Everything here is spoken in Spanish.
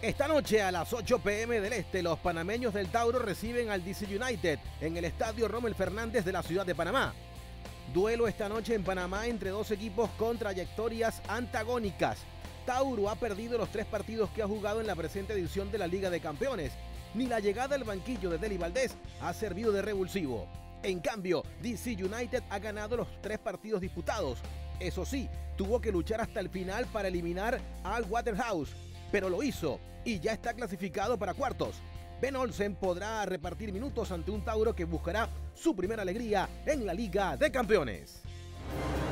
Esta noche a las 8 p.m. del Este, los panameños del Tauro reciben al DC United en el estadio Rommel Fernández de la ciudad de Panamá. Duelo esta noche en Panamá entre dos equipos con trayectorias antagónicas. Tauro ha perdido los 3 partidos que ha jugado en la presente edición de la Liga de Campeones. Ni la llegada al banquillo de Deli Valdés ha servido de revulsivo. En cambio, DC United ha ganado los 3 partidos disputados. Eso sí, tuvo que luchar hasta el final para eliminar al Waterhouse, pero lo hizo y ya está clasificado para cuartos. Ben Olsen podrá repartir minutos ante un Tauro que buscará su primera alegría en la Liga de Campeones.